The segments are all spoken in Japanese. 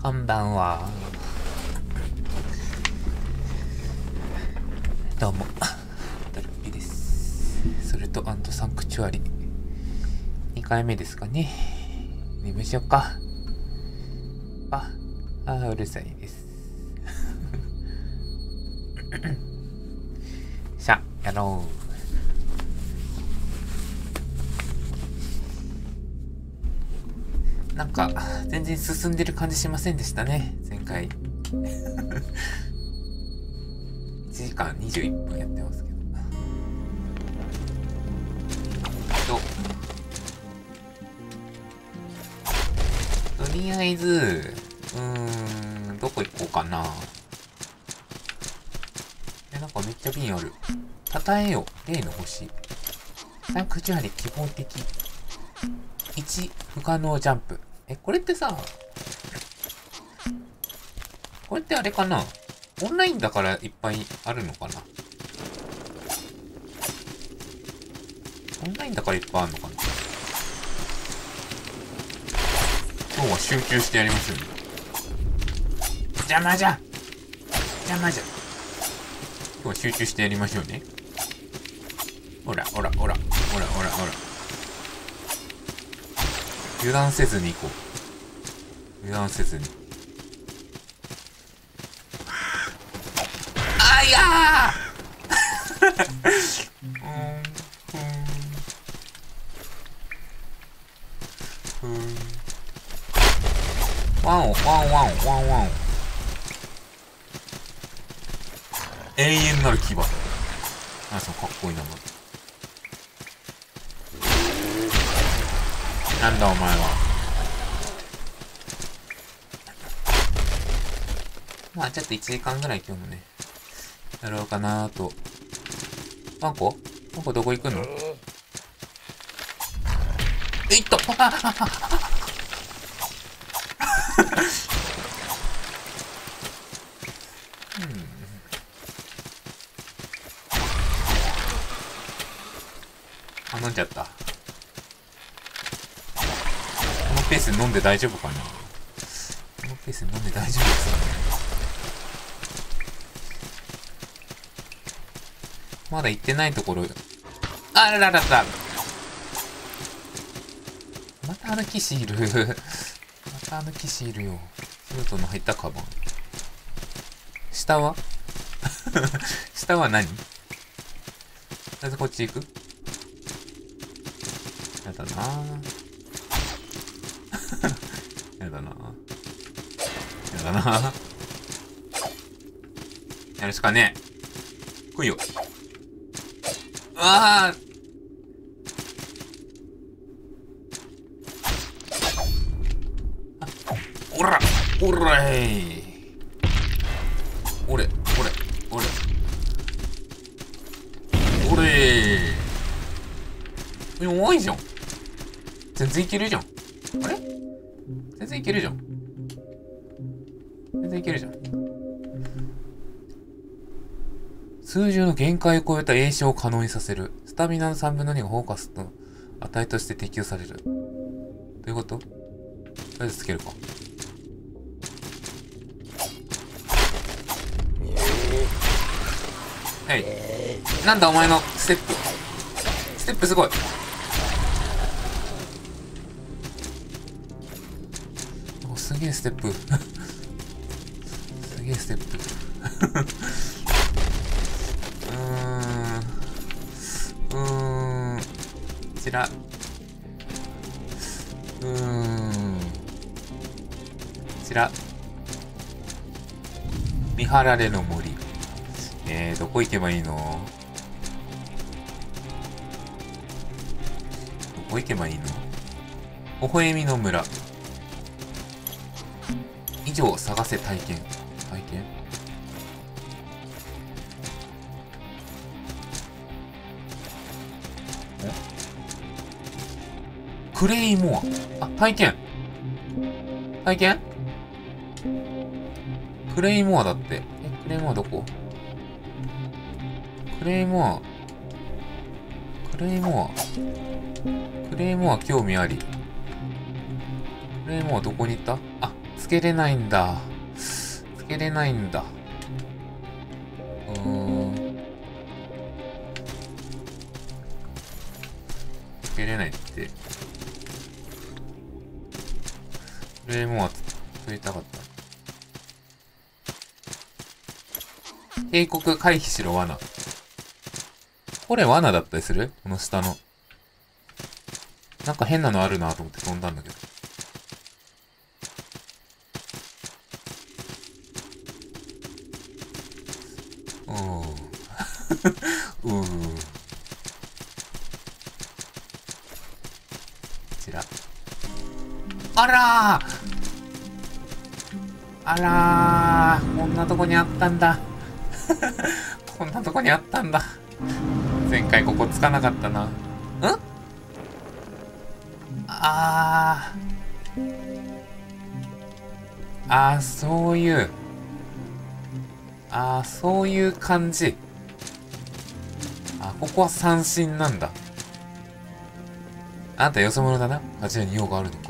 こんばんは。どうも、ダルピです。それとサンクチュアリ。2回目ですかね。寝ましょうか。うるさいです。さあ、やろう。なんか、全然進んでる感じしませんでしたね、前回。1時間21分やってますけど。とりあえず、どこ行こうかな。なんかめっちゃ瓶ある。たたえよ、例の星。サンクチュアリ希望的。1、不可能ジャンプ。これってさ、これってあれかな？オンラインだからいっぱいあるのかな？オンラインだからいっぱいあるのかな？今日は集中してやりますよね。邪魔じゃん！邪魔じゃん！今日は集中してやりましょうね。ほら。油断せずに行こう。油断せずに。あいやワンオ。永遠なる牙。なんそのかっこいい名前。なんだお前は。まあちょっと1時間ぐらい今日もね、やろうかなーと。ワンコどこ行くの？いっと飲んじゃった。このペースで飲んで大丈夫かな？このペースで飲んで大丈夫ですかね？まだ行ってないところ。あらららら。またあの騎士いる。またあの騎士いるよ。フートの入ったカバン。下は下は何？なぜこっち行く？やだなやだなやるしかねえ。来いよ。ああおらい。俺弱いじゃん。全然いけるじゃん。あれ？全然いけるじゃん。数十の限界を超えた詠唱を可能にさせる。スタミナの3分の2がフォーカスの値として適用される。どういうこと？とりあえずつけるか。はい。なんだお前のステップ。ステップすごい。すげえステップ。すげえステップ。こちら。こちら。見張られの森。どこ行けばいいの？どこ行けばいいの？微笑みの村。以上探せ体験。クレイモア。体験クレイモアだって。クレイモアどこ？クレイモア興味あり。クレイモアどこに行った？あ、 つけれないんだ。つけれないんだ。つけれないって。フレームは作りたかった。警告回避しろ、罠。これ罠だったりする？この下の。なんか変なのあるなと思って飛んだんだけど。こちら。あらーあらー、こんなとこにあったんだ。こんなとこにあったんだ。前回ここつかなかったな。そういう。そういう感じ。ここは三振なんだ。あんたよそ者だな。あちらに用があるのか。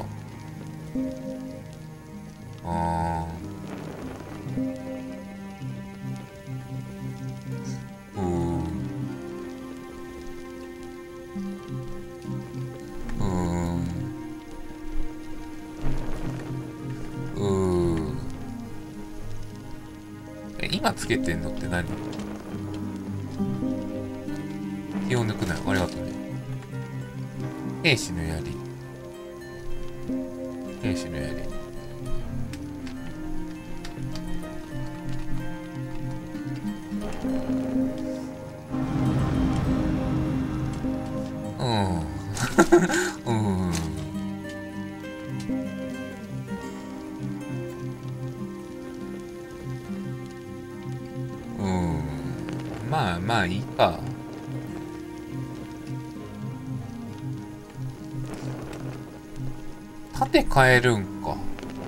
今つけてんのって何？気を抜くなよ。ありがとうね。兵士の槍。兵士の槍。まあいいか。盾変えるんか。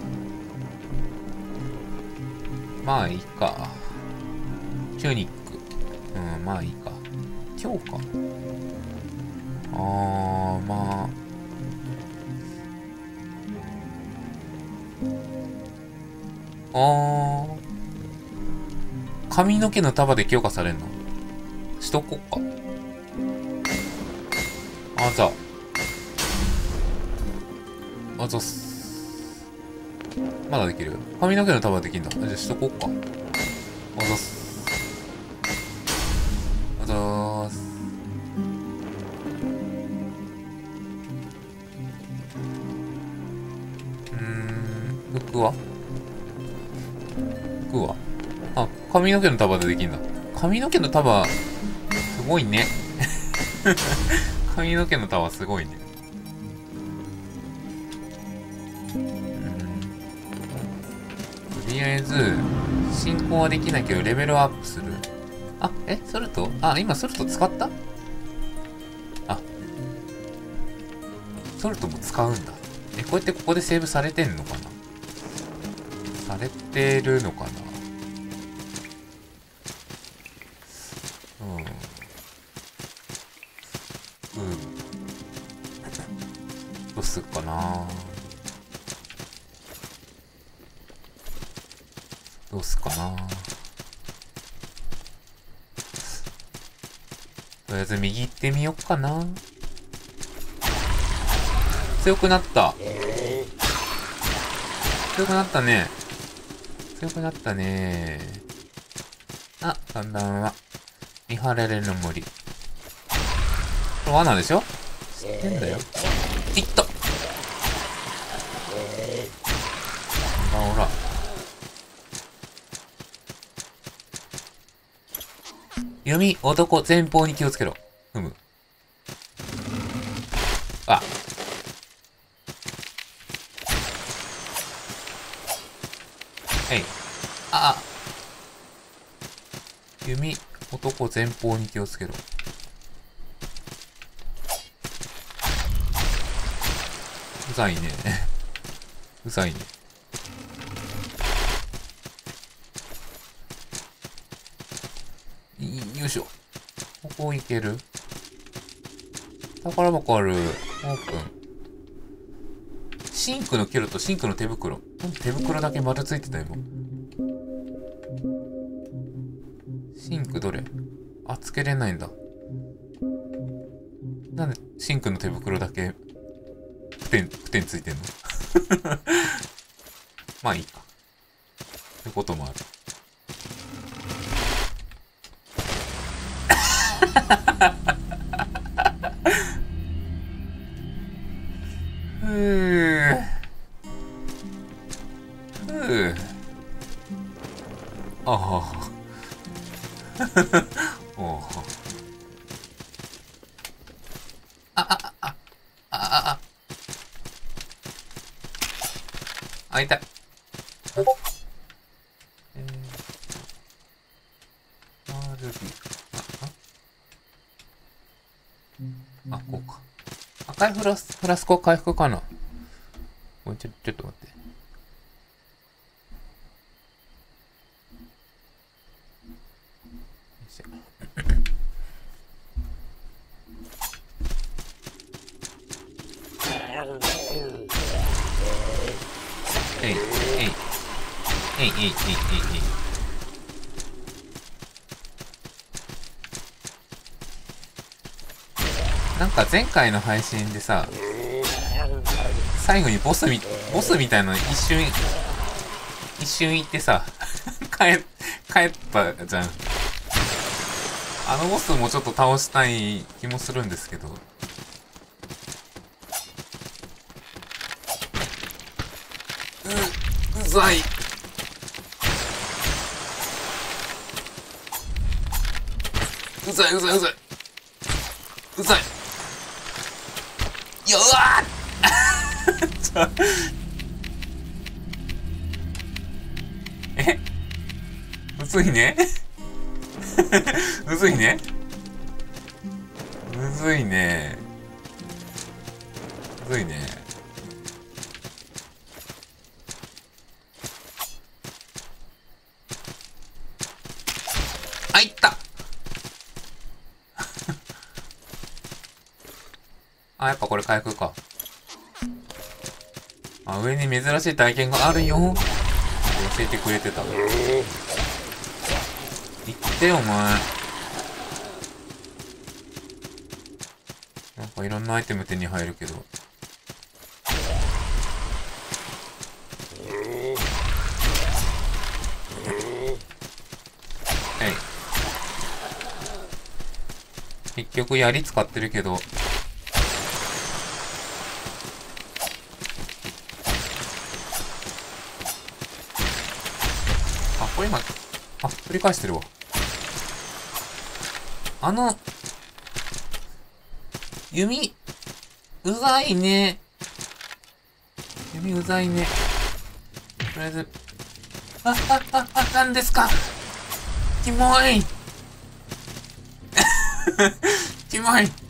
まあいいか。チュニック。まあいいか。強化。まあ。髪の毛の束で強化されんの？しとこっか。ざっす。まだできる？髪の毛の束できんだ。じゃあしとこっか。ざっす。ざーす。服は髪の毛の束でできんだ。髪の毛の束、すごいね。髪の毛の束すごいね。とりあえず、進行はできないけど、レベルアップする。ソルト？今ソルト使った？ソルトも使うんだ。こうやってここでセーブされてんのかな？されてるのかな？どうすっかな。どうすっかな。とりあえず右行ってみよっかな。強くなった。強くなったね。強くなったね。だんだんは。見張られるの森。これ罠でしょ？知ってんだよ。いった。ほら。弓、男、前方に気をつけろ。弓、男、前方に気をつけろ。うざいね。うざいね。よいしょ。ここ行ける？宝箱ある。オープン。 シンクのキャロとシンクの手袋。なんで手袋だけ丸ついてたよ。シンクどれ？あ、つけれないんだ。なんでシンクの手袋だけプテンついてんの？まあいいか。ってこともある。ふぅ。ああ。おお。あ、痛い。あ、こうか。赤いフラスコ回復かな。ちょっと待って。なんか前回の配信でさ、最後にボスみたいなの一瞬行ってさ、帰ったじゃん。あのボスもちょっと倒したい気もするんですけど。うざい。うざい。よわーむずいね。むずいね。あ、いったあ、やっぱこれ回復か。あ、上に珍しい体験があるよ。教えてくれてた。言ってよ、お前。なんかいろんなアイテム手に入るけど。結局槍使ってるけど。あ、これ今、繰り返してるわ。弓、うざいね。とりあえず、なんですか？キモい。キモい。う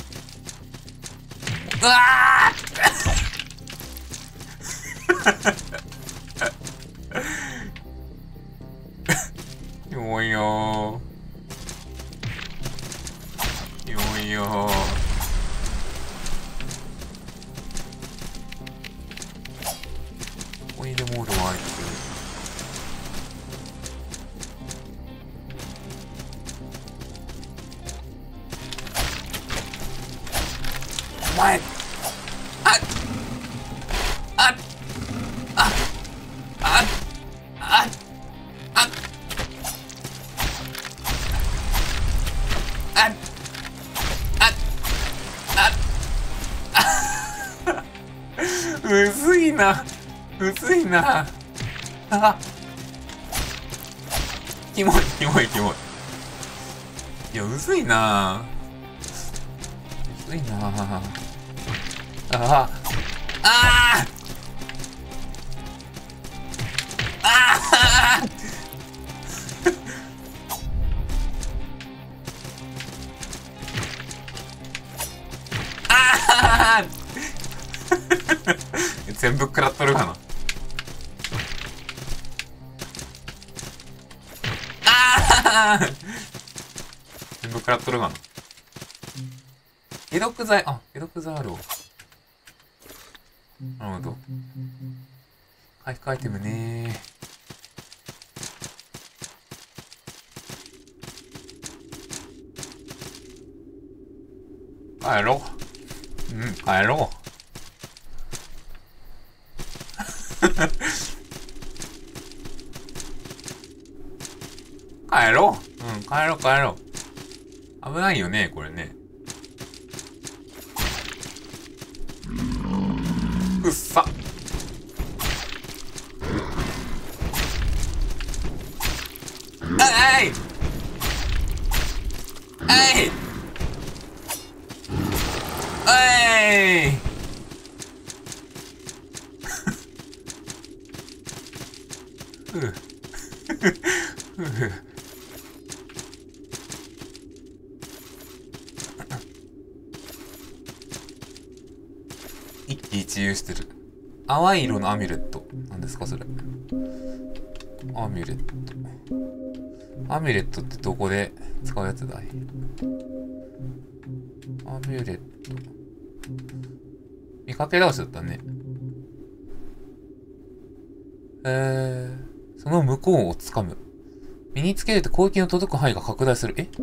わーキモいよここにでもおるわ、あいつ。お前、むずいな。キモい。いや、むずいな。全部食らっとるかな。全部食らっとるかな。解毒剤あるわ。 なるほど。回復アイテムね帰ろう。うん、帰ろう。帰ろう。うん、帰ろう、帰ろう。危ないよね、これね。くっさ。あいあいあいふう。ふう。一喜一憂してる。淡い色のアミュレット。何ですかそれ。アミュレット。アミュレットってどこで使うやつだい？アミュレット。見かけ倒しだったね。その向こうを掴む。身につけると攻撃の届く範囲が拡大する。え？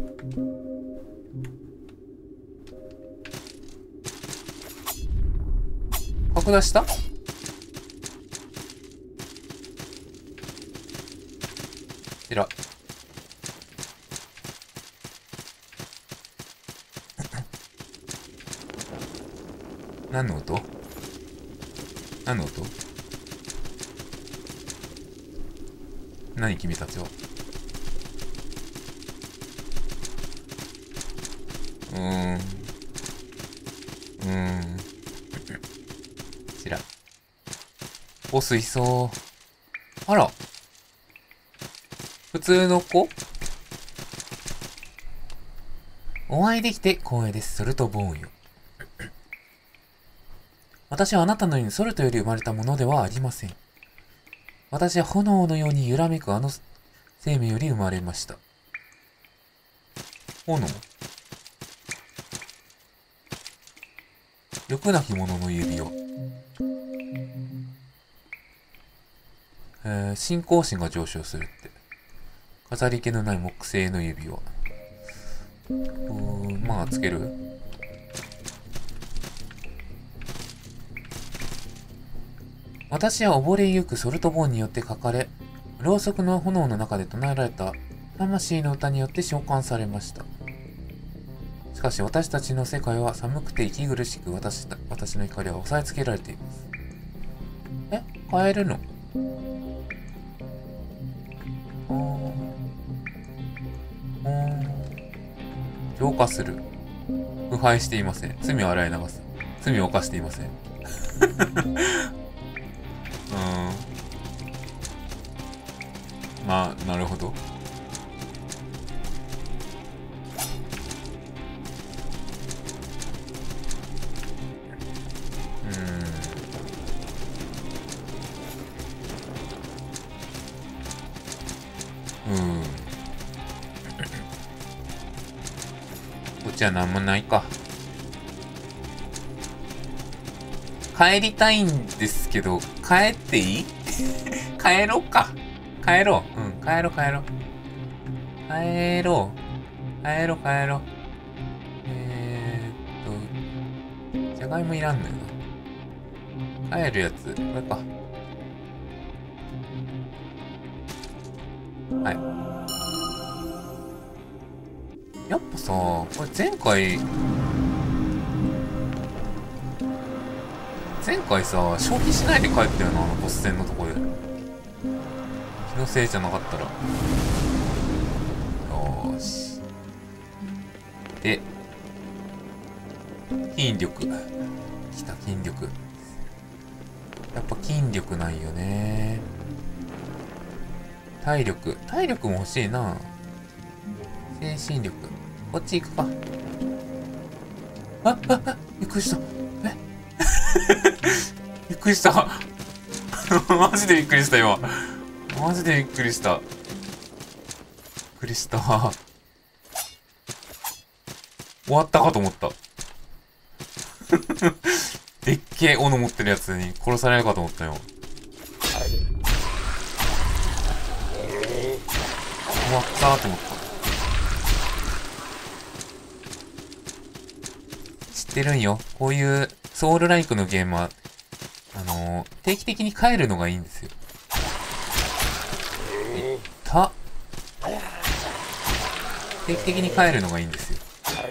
拡大した？えら。何の音？何の音？何君たちは。ちら。ボスいそう。あら。普通の子？お会いできて光栄です。ソルトボーンよ。私はあなたのようにソルトより生まれたものではありません。私は炎のように揺らめくあの生命より生まれました。炎？欲なき者の指輪。信仰心が上昇するって。飾り気のない木製の指輪。まあ、つける？私は溺れゆくソルトボーンによって書かれ、ろうそくの炎の中で唱えられた魂の歌によって召喚されました。しかし私たちの世界は寒くて息苦しく、私の怒りは押さえつけられています。え？変えるの？浄化する。腐敗していません。罪を洗い流す。罪を犯していません。まあ、なるほど。こっちはなんもないか。帰りたいんですけど、帰っていい？帰ろうか。帰ろう。うん、帰ろう。帰ろう。じゃがいもいらんのよな。帰るやつ、これか。はい。やっぱさ、これ前回さ、消費しないで帰ったよな、あのボス戦のとこで。気のせいじゃなかったら。よーし。で、筋力。きた、筋力。やっぱ筋力ないよね。体力も欲しいな。精神力。こっち行くか。びっくりした。びっくりした。マジでびっくりした今。マジでびっくりした。びっくりした。終わったかと思った。 でっけえ斧持ってるやつに殺されるかと思ったよ。終わったーと思った。知ってるんよ。こういうソウルライクのゲームは、定期的に帰るのがいいんですよ。定期的に帰るのがいいんですよ。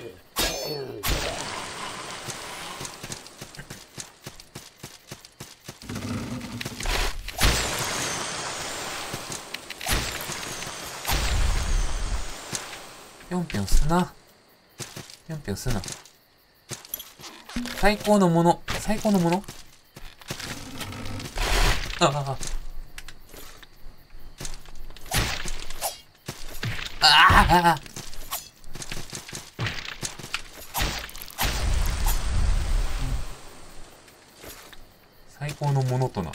ぴょんぴょんすな。ぴょんぴょんすな。最高のもの。最高のもの。ああ。ああ。最高のものとな。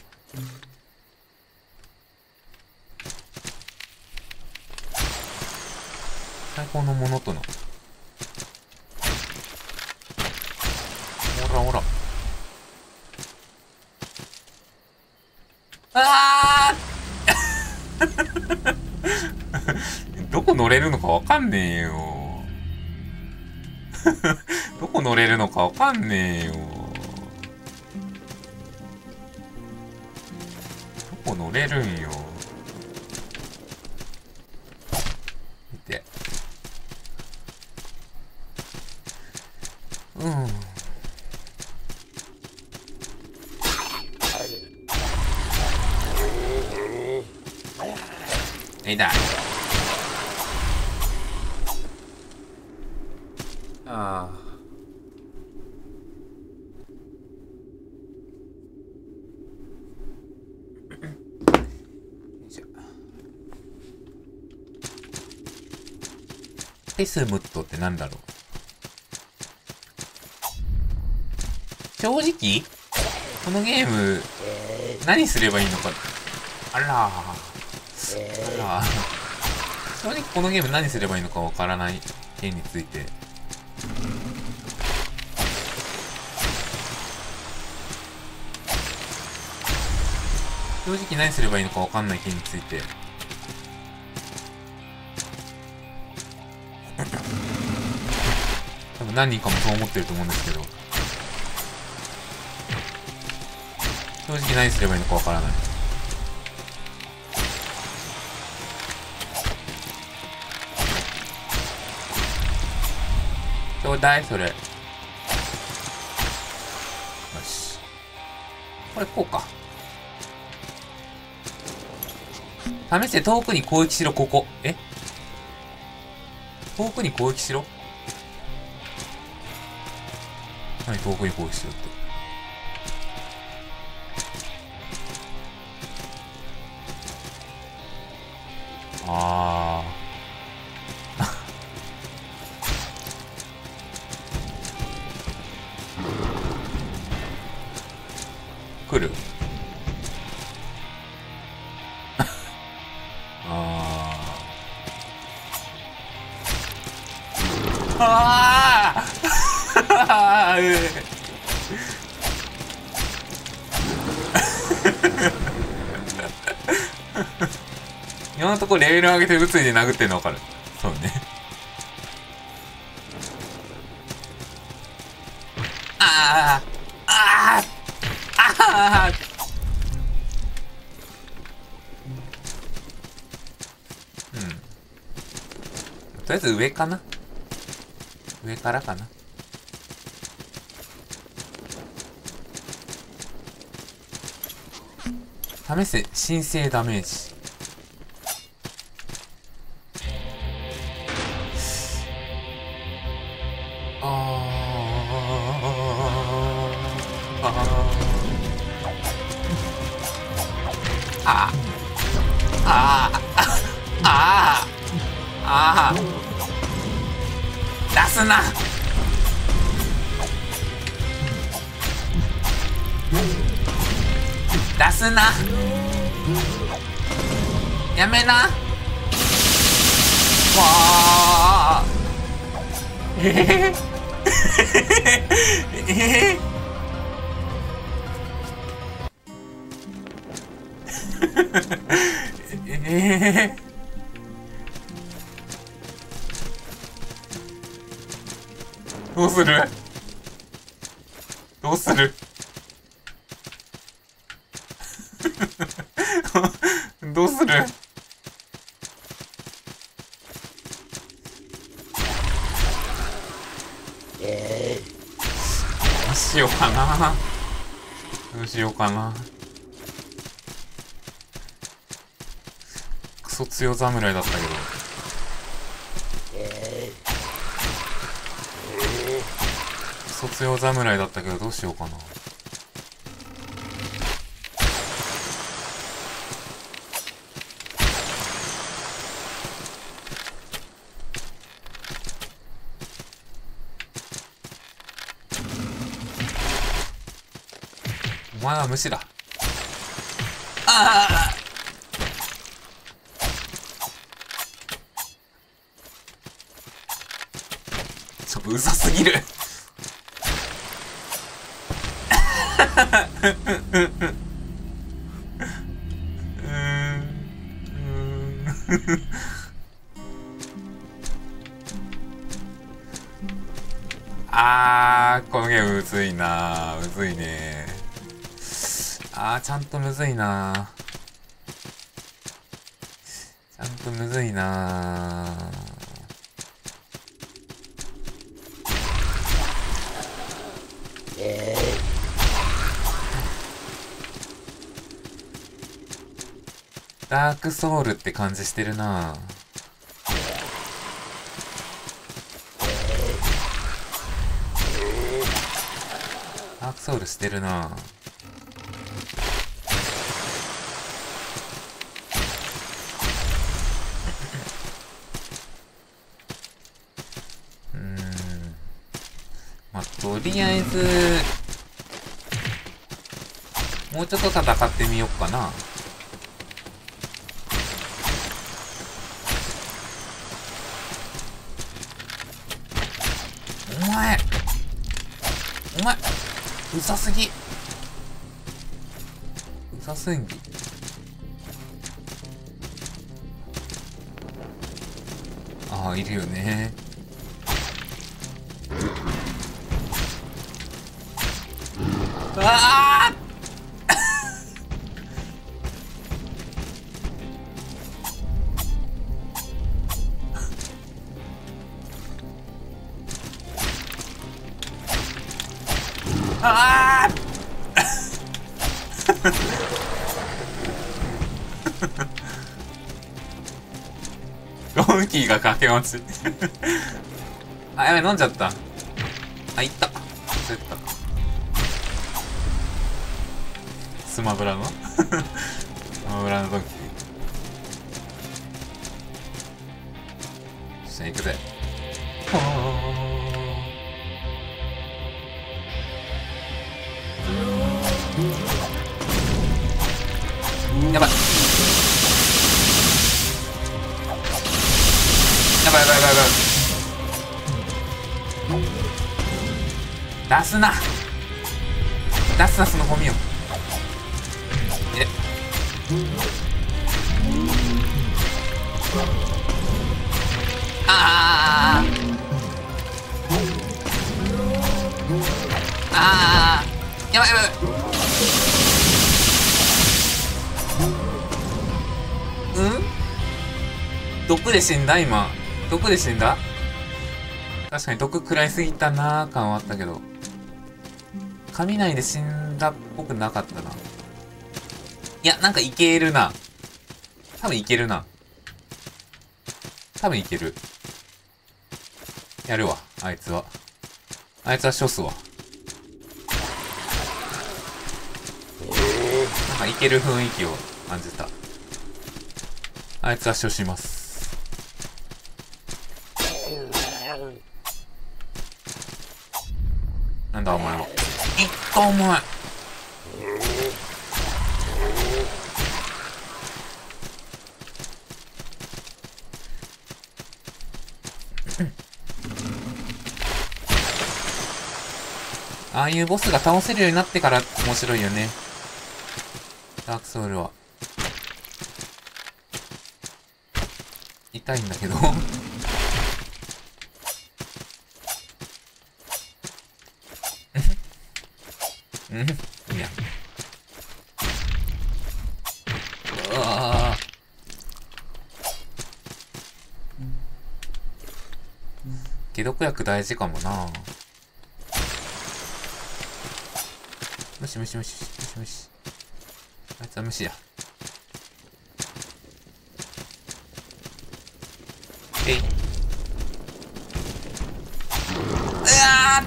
最高のものとな。ほらほら。ああどこ乗れるのかわかんねえよ。どこ乗れるのかわかんねえよ。どこ乗れるんよ。見て。うん。いだ。ああ。ペスムットってなんだろう。正直このゲーム何すればいいのか。あらー正直このゲーム何すればいいのかわからない件について。正直何すればいいのかわかんない件について。多分何人かもそう思ってると思うんですけど、正直何すればいいのかわからない。ちょうだいそれ。よし。これこうか。試して遠くに攻撃しろ、ここ。え？遠くに攻撃しろ？何遠くに攻撃しろって。あー。来る？ああ今のところレベル上げて物理で殴ってるの分かる。そうね。あああああうん。とりあえず上かな。上からかな。試せ申請ダメージ。出すな。出すな。やめな。わあ。 えどうするどうするどうするどうしようかな。どうしようかな。クソ強侍だったけど。クソ強侍だったけどどうしようかな。お前は虫だ。ああうざすぎる。このゲームむずいな。むずいね。ちゃんとむずいな。ちゃんとむずいな。ダークソウルって感じしてるな。ダークソウルしてるな。まあ、とりあえずもうちょっと戦ってみよっかな。お前うざすぎ。うざすぎ。いるよね。ドンキーが駆け落ち。やばい、飲んじゃった。いった。焦った。スマブラのスマブラのドンキー。よっしゃ、行くぜ。やばい。やばいやばいやばいやばい。出すな。出すな、そのゴミを。やばいやばい。毒で死んだ今。毒で死んだ。確かに毒食らいすぎたなー感はあったけど、雷で死んだっぽくなかったな。いや、なんかいけるな。多分いけるな。多分いける。やるわ、あいつは。あいつは処すわ。なんかいける雰囲気を感じた。あいつは処します。なんだお前は。いったお前。ああいうボスが倒せるようになってから面白いよね。ダークソウルは。 痛いんだけどうん、いや。うわー。解毒薬大事かもな。むしむしむしむしむし。あいつは虫や。えい。うわ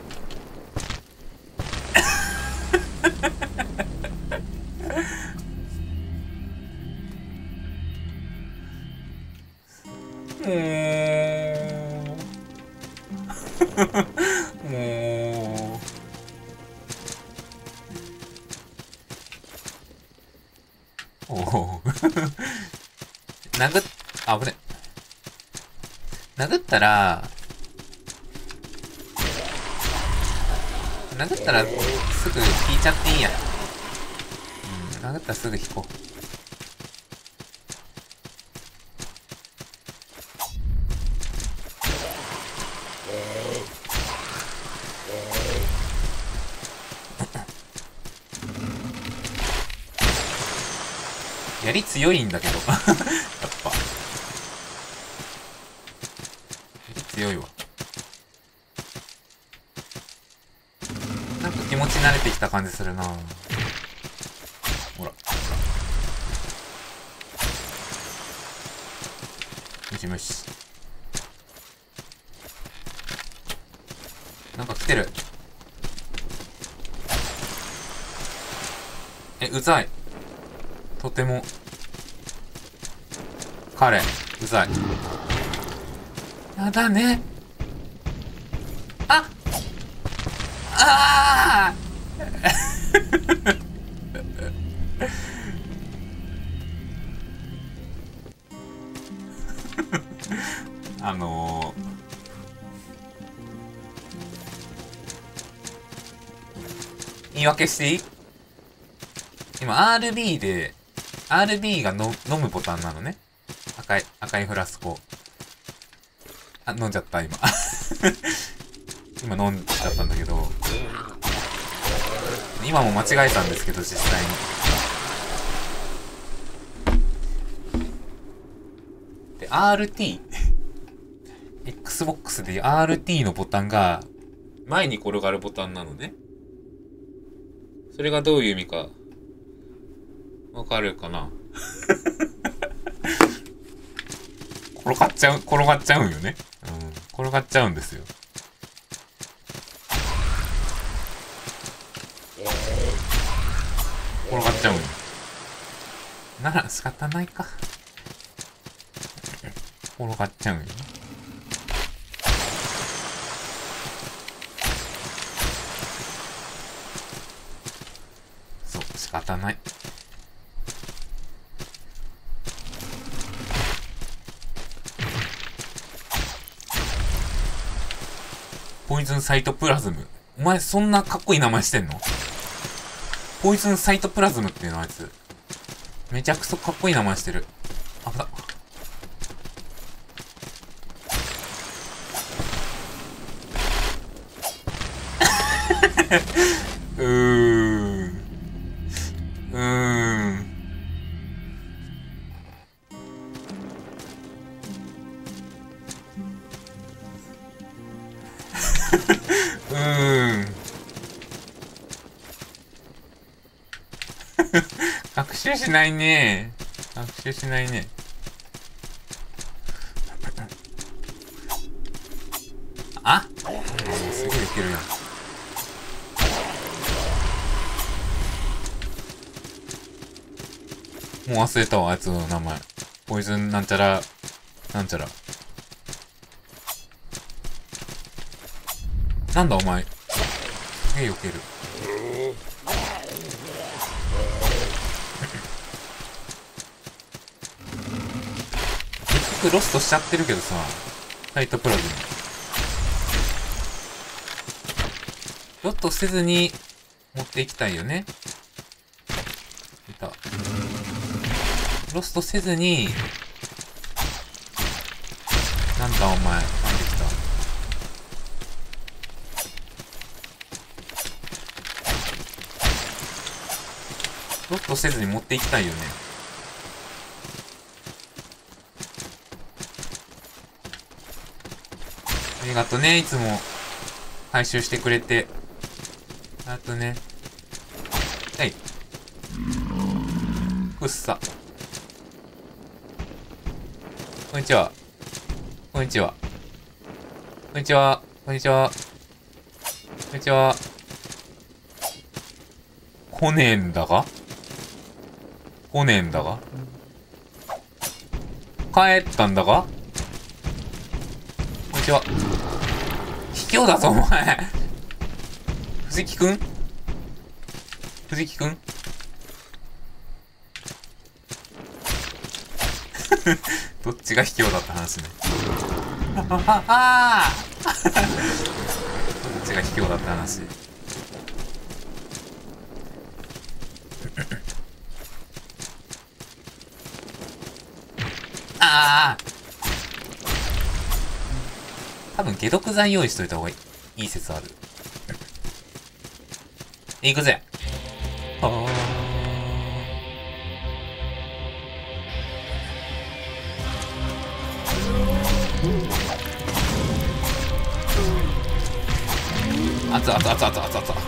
ー。もう。おお。あぶね。殴ったらすぐ引いちゃっていいや。うん、殴ったらすぐ引こう。槍強いんだけど。やっぱ。槍強いわ。なんか気持ち慣れてきた感じするな。ほら。ムシムシ。なんか来てる。うざい。とても。彼、うざい。やだね。ああ言い訳していい？今 RB が飲むボタンなのね。赤いフラスコ。あ、飲んじゃった、今。今飲んじゃったんだけど。今も間違えたんですけど、実際に。で、Xbox で RT のボタンが前に転がるボタンなのね。それがどういう意味かわかるかな？転がっちゃうんよね。転がっちゃうんですよ。転がっちゃうんよ。なら仕方ないか。転がっちゃうんよね。そう、仕方ない。ポイズンサイトプラズム。お前そんなかっこいい名前してんの？ポイズンサイトプラズムっていうのあいつ。めちゃくそかっこいい名前してる。危な。うーん。学習しないね。学習しないね。あ、すげえいけるやん。もう忘れたわ、あいつの名前。ポイズンなんちゃら、なんちゃら。なんだお前。すげえ避ける。結局ロストしちゃってるけどさ、サイトプラズム。ロストせずに持っていきたいよね。いた。ロストせずになんだお前、なんで来た。ロットせずに持っていきたいよね。ありがとね、いつも回収してくれて。あとね。はい。くっさ。こんにちは。こんにちは。こんにちは。こんにちは。こんにちは。来ねえんだが来ねえんだが帰ったんだが。こんにちは。卑怯だぞ、お前。藤木くん藤木くんどっちが卑怯だった話ね。どっちが卑怯だった話。ああ多分解毒剤用意しといた方がいい説ある。行くぜ。熱々熱々熱々熱々。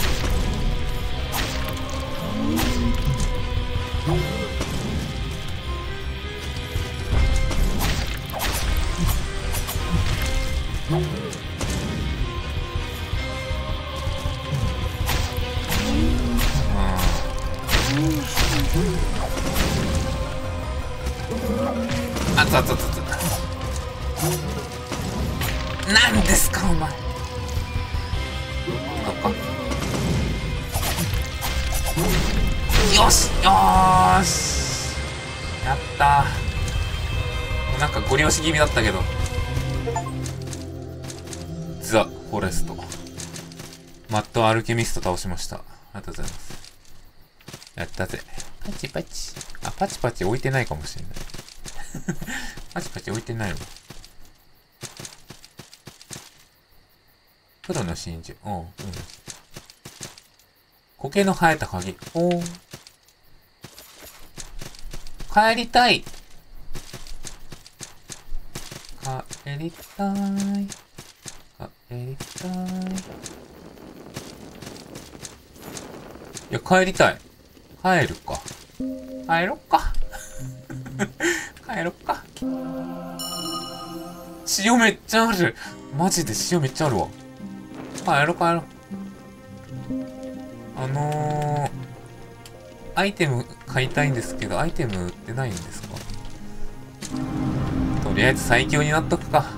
熱々熱々。何ですかお前。どっか。よしよーしやったー。なんかご利用し気味だったけど。ザ・フォレスト。マッドアルケミスト倒しました。ありがとうございます。やったぜ。パチパチ。あ、パチパチ置いてないかもしれない。パチパチ置いてないわ。プロの真珠。おう、うん。苔の生えた鍵。おー。帰りたい。帰りたい。帰りたい。いや、帰りたい。帰るか。帰ろっか。帰ろっか。塩めっちゃある。マジで塩めっちゃあるわ。帰ろ帰ろ。アイテム買いたいんですけど、アイテム売ってないんですか？とりあえず最強になっとくか。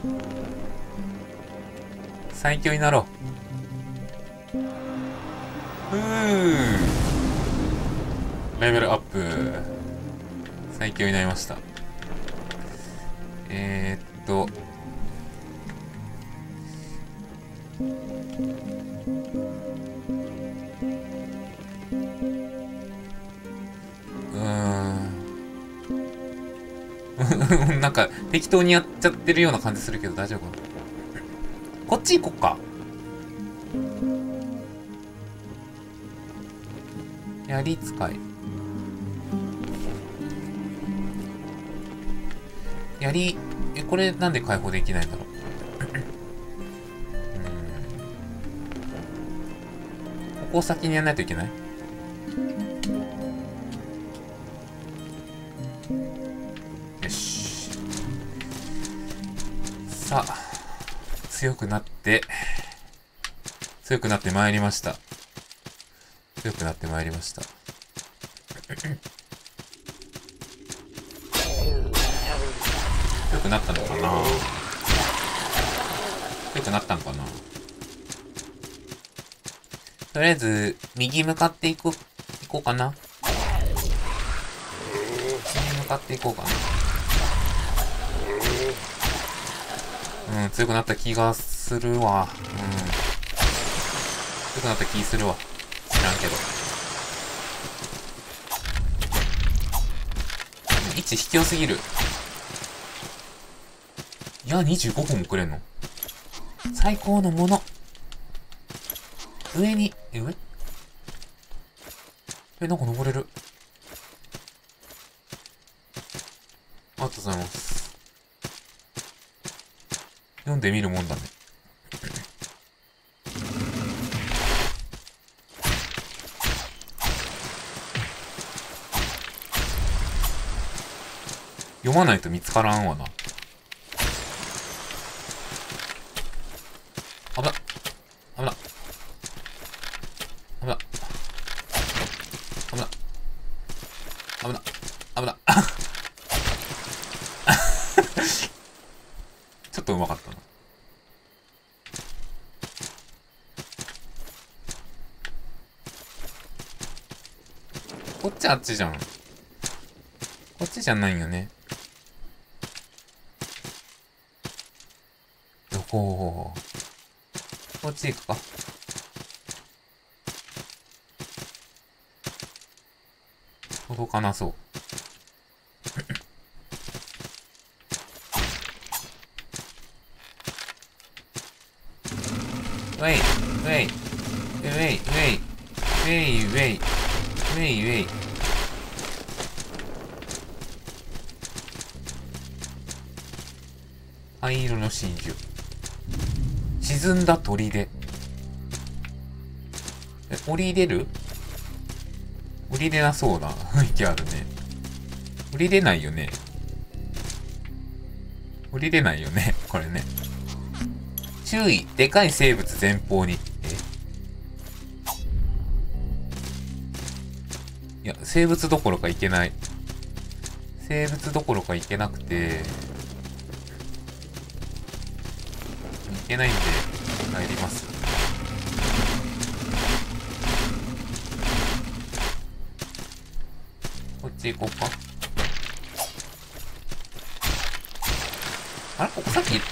最強になろう。レベルアップ。最強になりました。なんか適当にやっちゃってるような感じするけど大丈夫かな。こっち行こっか。槍使い。槍、これなんで解放できないんだろう。ここを先にやらないといけない。よし。さあ、強くなってまいりました。強くなってまいりました。強くなったのかな。強くなったのかな。とりあえず、右向かっていこうかな。右向かっていこうかな。強くなった気がするわ。強くなった気するわ。知らんけど。位置卑怯すぎる。 や、25分もくれんの？最高のもの。上に、上？なんか登れる。ありがとうございます。読んでみるもんだね。読まないと見つからんわな。危な。危な。危な。危な。危な。危な。ちょっとうまかったな。こっちあっちじゃん。こっちじゃないよね。どこ？こっち行くか。届かなそう。ウェイ、ウェイ、ウェイ、ウェイ、ウェイ、ウェイ、ウェイ、ウェイ、ウェイ。灰色の真珠。沈んだ砦。降りれる？降りれなそうな雰囲気あるね。降りれないよね。降りれないよね。これね。注意。でかい生物前方に。いや、生物どころかいけない。生物どころかいけなくて、いけないんで、帰ります。こっち行こうか。あれここさっき、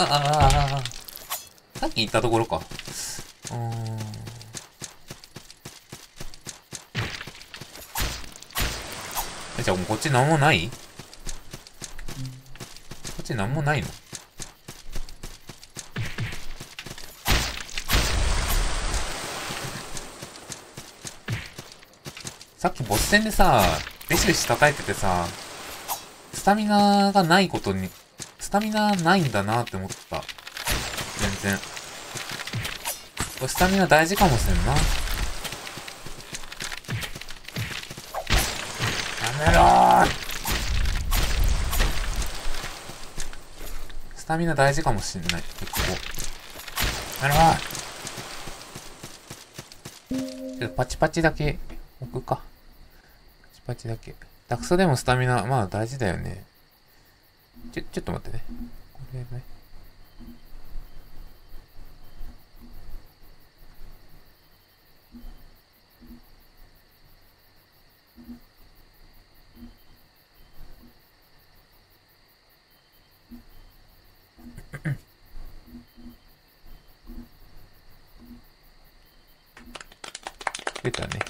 さっき行ったところか。じゃあもうこっちなんもない？こっちなんもないの？さっきボス戦でさ、ベシベシ叩いててさ、スタミナがないことに、スタミナないんだなって思った。全然。これスタミナ大事かもしれんな。やめろー！スタミナ大事かもしんない。結構。やめろー！ちょっとパチパチだけ置くか。パチパチだけ。ダクソでもスタミナ、まあ大事だよね。ちょっと待ってね。これね。出たね。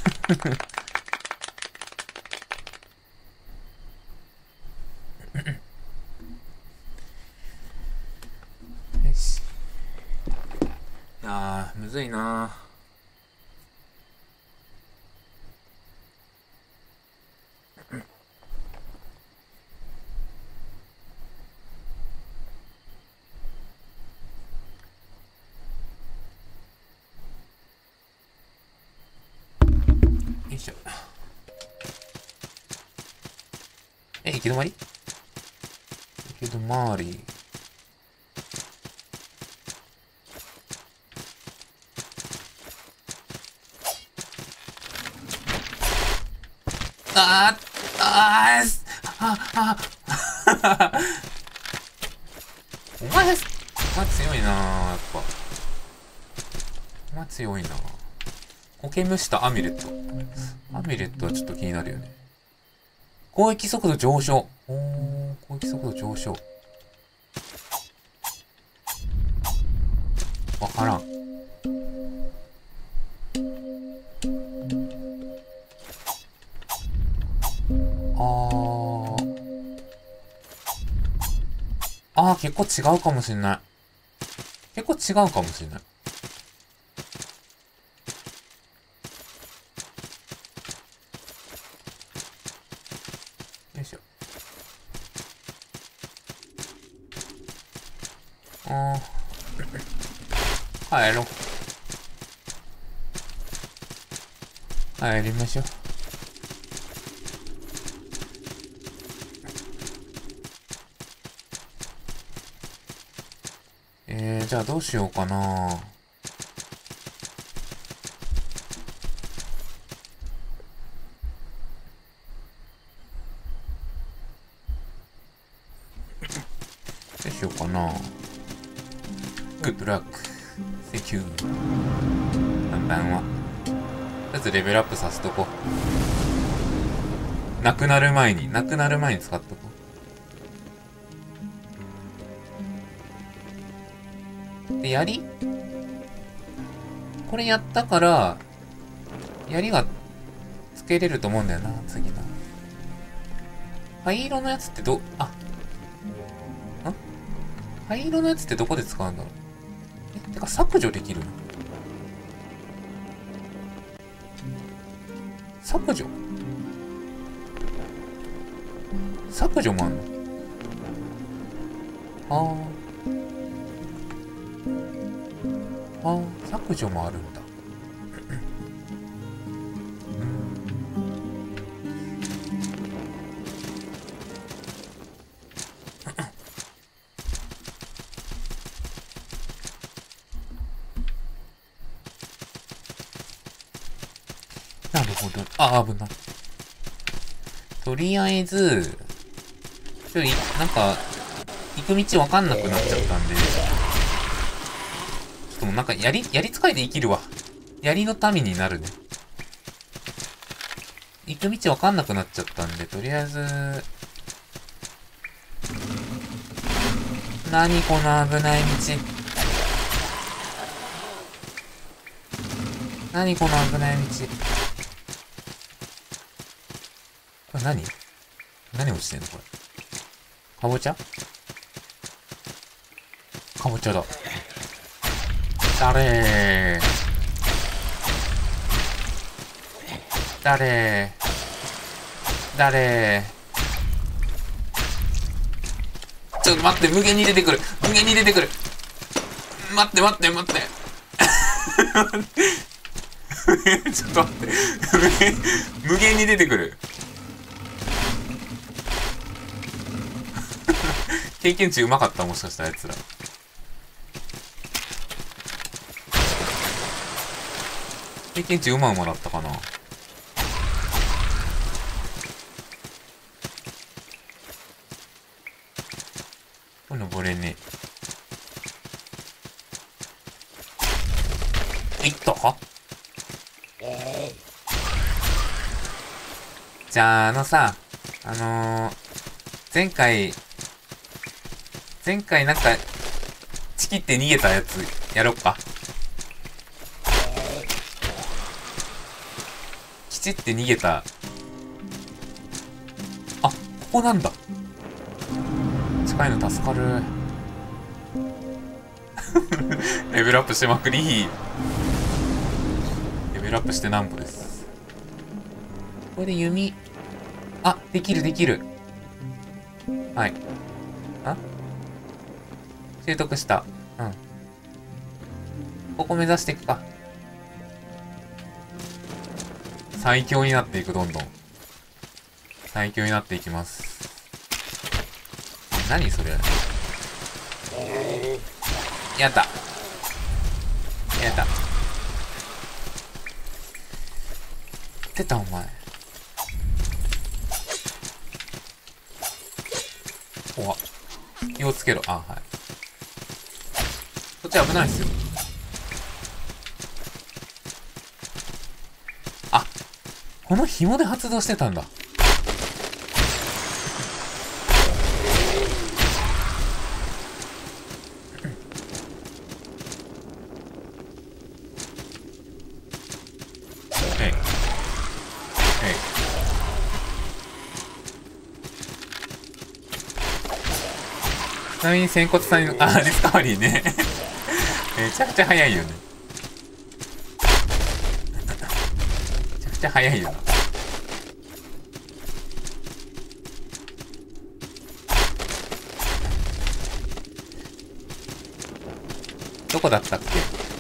よし。いやー、むずいなー。よいしょ。行き止まり？行き止まり。お前強いなやっぱ。お前強いな苔むしたアミュレット。アミュレットはちょっと気になるよね。攻撃速度上昇。攻撃速度上昇。わからん。 ああ、結構違うかもしんない。結構違うかもしんない。よいしょ。帰ろう。帰りましょう。じゃあどうしようかな。どうしようかな。グッドラック。セキュー。こんばんは。とりあえずレベルアップさせとこう。なくなる前に使っとこう。で、槍これやったから、槍がつけれると思うんだよな、次な。灰色のやつって灰色のやつってどこで使うんだろう。てか削除できるの？削除もあんの？削除もあるんだ。なるほど。危ない。とりあえず、なんか、行く道わかんなくなっちゃったんで、ちょっともうなんか槍使いで生きるわ。槍の民になるね。行く道わかんなくなっちゃったんで、とりあえず、何この危ない道。何この危ない道。これ何落ちてんのこれ。かぼちゃだ。誰ちょっと待って、無限に出てくる。待って。ちょっと待って。無限に出てくる。経験値うまかった、もしかしたらあいつら。経験値うまだったかな。これ登れねえ。いったか？じゃあさ、前回なんか、チキって逃げたやつ、やろっか。きちって逃げた。ここなんだ。近いの助かる。レベルアップしまくり。レベルアップしてなんぼです。これで弓。できる。はい。習得した。ここ目指していくか。最強になっていく、どんどん。最強になっていきます。何それ。やだ。出た、お前。気をつけろ。はい。こっち危ないっすよ。この紐で発動してたんだ。 なみに仙骨さんに、あ、ディスカバリーね。めちゃくちゃ早いよね。めちゃくちゃ早いよな。どこだったっけ？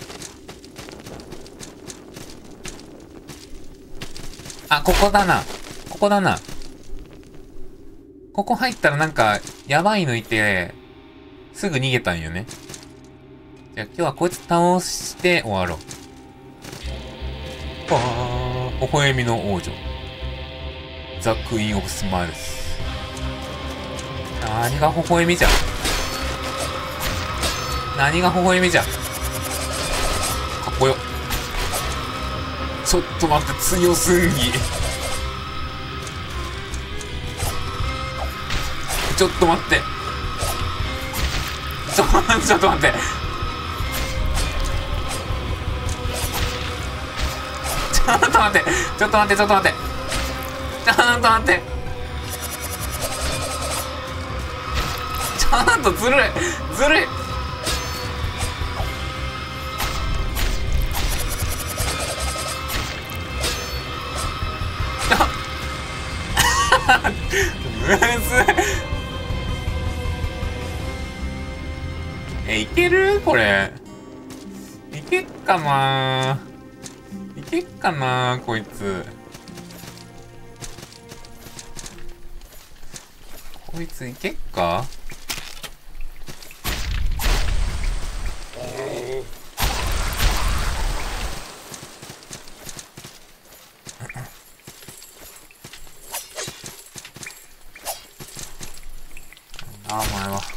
あ、ここだな。ここだな。ここ入ったらなんか、やばいのいて、すぐ逃げたんよね。じゃあ今日はこいつ倒して終わろう。微笑みの王女。ザ・クイーン・オブ・スマイルス。何が微笑みじゃ。何が微笑みじゃ。かっこよ。ちょっと待って、強すんぎ。ちょっと待って。ちょっと待って。ちょっと待って。ちょっと待って。ちょっと待って。ちょっと待って。ちょっと待って。ちょっとずるい。ずるい。むずい。いける？これ。いけっかな？いけっかなこいつ。こいついけっか？あ、お前は。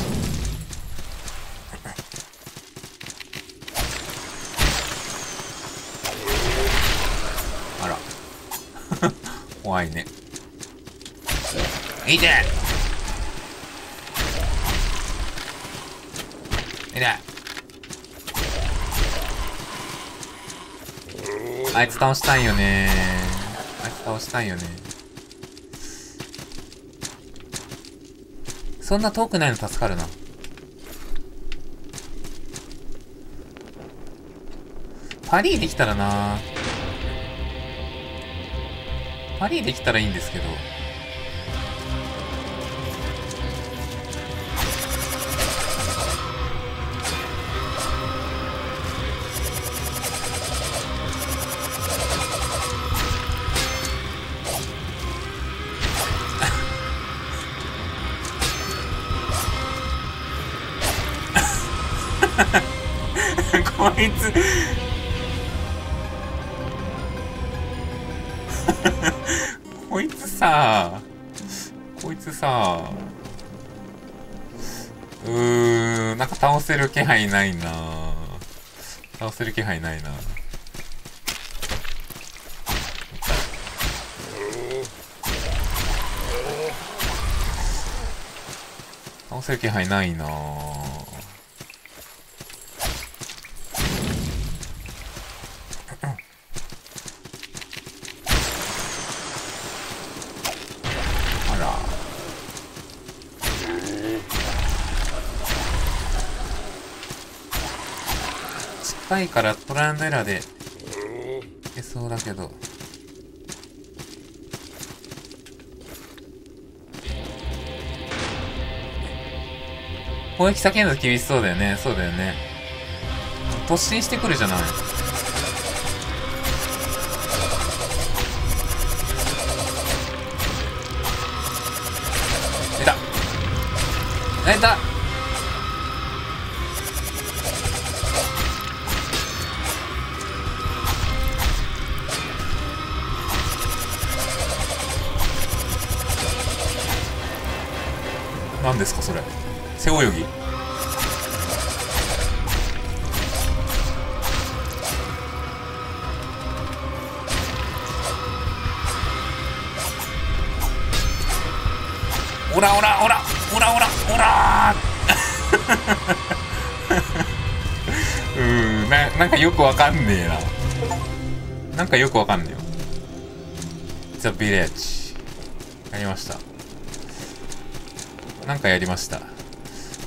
あら。怖いね。いて！いて！あいつ倒したいよね。あいつ倒したいよね。そんな遠くないの助かるな。パリーできたらな。パリーできたらいいんですけど。こいつこいつさなんか倒せる気配ないな。倒せる気配ないな。倒せる気配ないな。近いからトライアンドエラーでいけそうだけど。攻撃避けるの厳しそうだよね。そうだよね。突進してくるじゃない。出た出た。何ですかそれ。背泳ぎ。オラオラオラオラオラオラなんかよくわかんねえな。なんかよくわかんねえよ。The Village やりました。なんかやりました。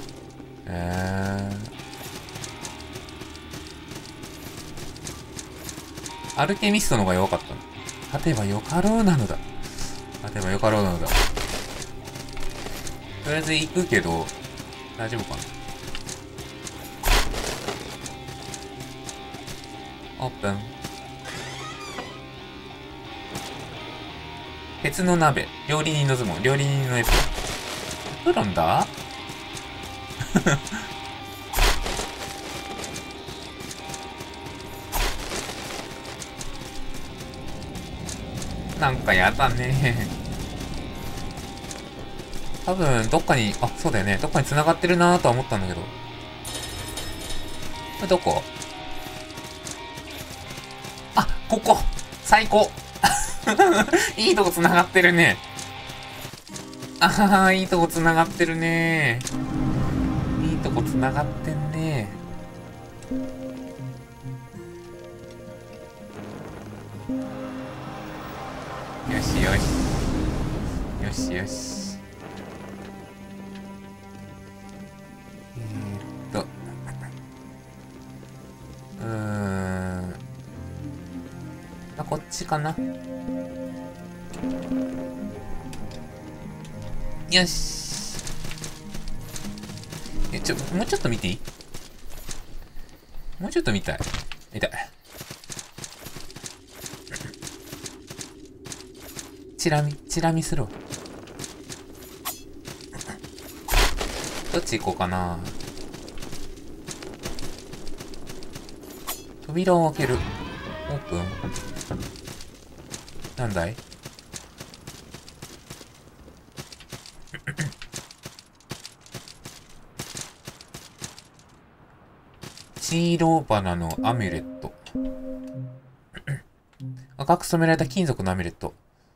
アルケミストの方が弱かったの。勝てばよかろうなのだ。勝てばよかろうなのだ。とりあえず行くけど、大丈夫かな。オープン。鉄の鍋。料理人のズボン。料理人のエプロン。エプロンだなんかやだね。多分、どっかに、あ、そうだよね。どっかに繋がってるなぁとは思ったんだけど。これどこ？あ、ここ最高いいとこ繋がってるね。あはは、いいとこ繋がってるね。いいとこ繋がってんね。よしよし。よしよし。こっちかな。よし。もうちょっと見ていい？もうちょっと見たい。痛い。チラ見するわ。どっち行こうかな。扉を開ける。オープン。なんだい？チーローバナのアミュレット。赤く染められた金属のアミュレット。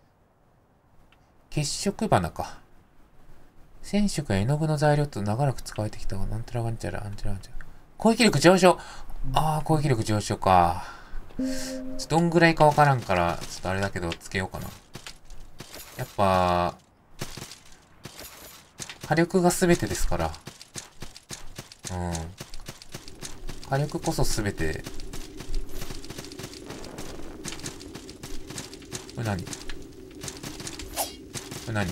血色花か。染色や絵の具の材料と長らく使われてきたが、なんちゃらかんちゃら、攻撃力上昇。ああ、攻撃力上昇か。どんぐらいかわからんから、ちょっとあれだけど、つけようかな。やっぱ、火力が全てですから。火力こそ全て。これ何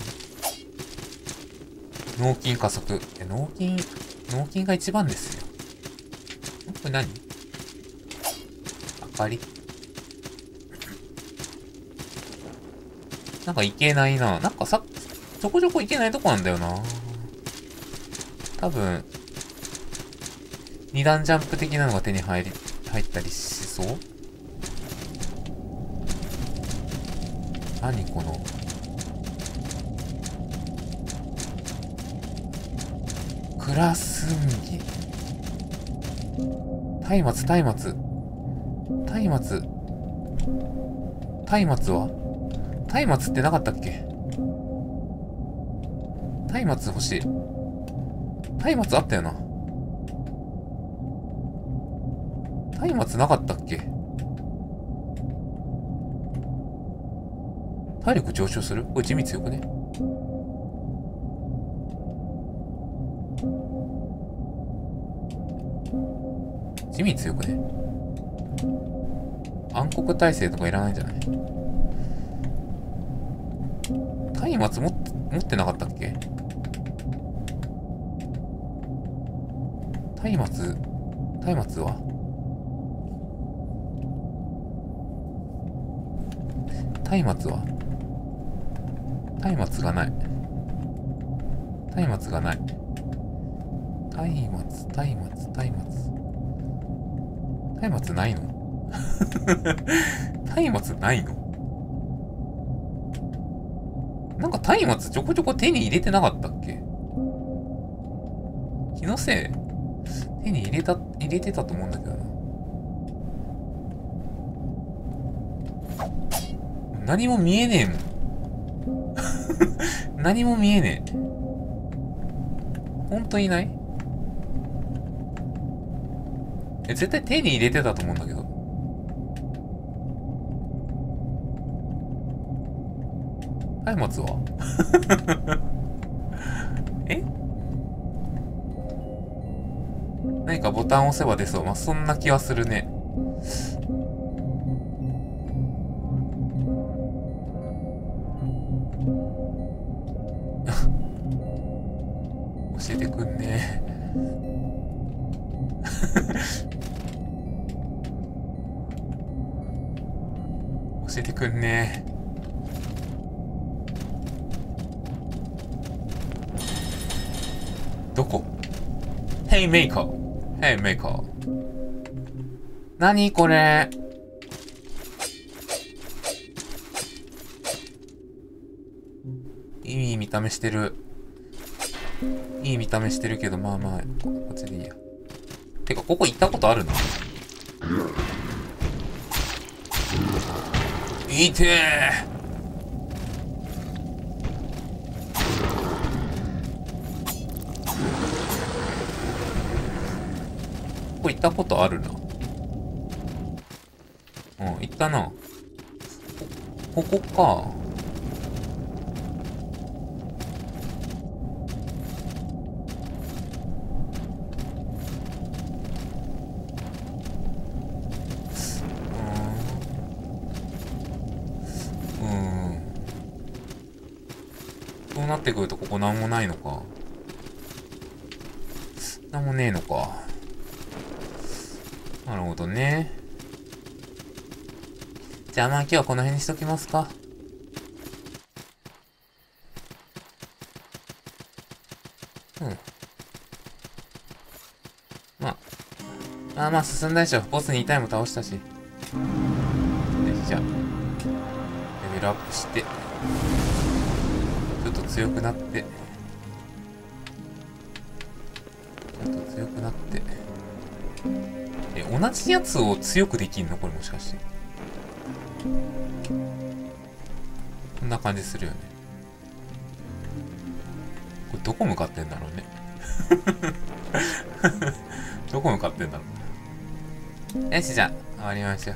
脳筋加速。脳筋が一番ですよ。これ何？明かり？なんかいけないな。なんかちょこちょこいけないとこなんだよな。多分、二段ジャンプ的なのが手に入ったりしそう？何この。クラスンギ。松明ってなかったっけ？松明欲しい。松明あったよな。松明なかったっけ？体力上昇する？これ地味強くね？地味強くね？暗黒耐性とかいらないんじゃない？松明持ってなかったっけ？松明は松明がない。松明がない。松ないの？松ないの？なんか松ちょこちょこ手に入れてなかったっけ？気のせい？手に入れてたと思うんだけどな。何も見えねえもん。何も見えねえ。ほんといない？絶対手に入れてたと思うんだけど。松は何かボタンを押せば出そう。まあ、そんな気はするね。教えてくんね。教えてくんね。どこ？ Hey Maker。Hey Maker。何これ？いい見た目してる。いい見た目してるけど、まあまあ、こっちでいいや。てか、ここ行ったことあるの？いてー。ここ行ったことあるな。うん、行ったな。ここか。そうなってくるとここなんもないのか。なんもねえのか。なるほどね。じゃあまあ今日はこの辺にしときますか。うん。まあ進んだでしょ。ボス2体も倒したし。よし、じゃあ、レベルアップして、ちょっと強くなって、同じやつを強くできんのこれもしかして。こんな感じするよね。これどこ向かってんだろうね。どこ向かってんだろう。よし、じゃあ、終わりましょう。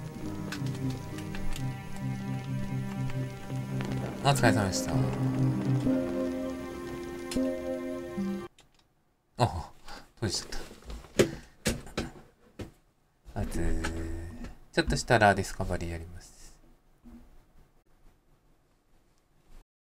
お疲れ様でした。あ、閉じちゃった。ちょっとしたらディスカバリーやります。